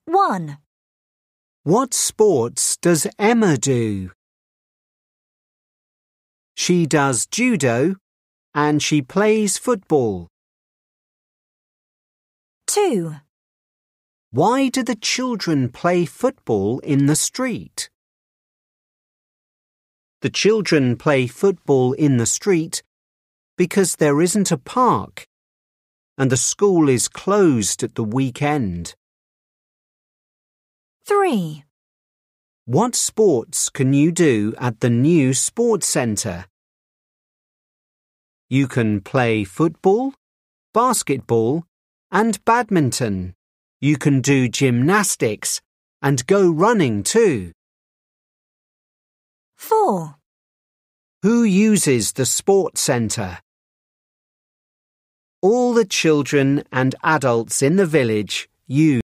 1. What sports does Emma do? She does judo and she plays football. 2. Why do the children play football in the street? The children play football in the street because there isn't a park and the school is closed at the weekend. 3. What sports can you do at the new sports centre? You can play football, basketball, and badminton. You can do gymnastics and go running too. 4. Who uses the sports centre? All the children and adults in the village use